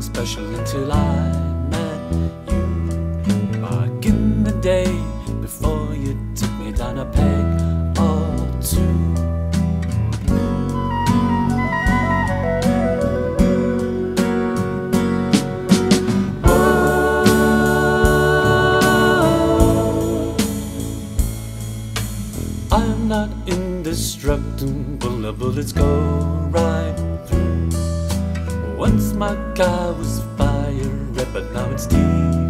special until I met you. Back in the day, before you took me down a peg or two. I'm not indestructible, the bullets go right through. Once my car was fire red, but now it's TV.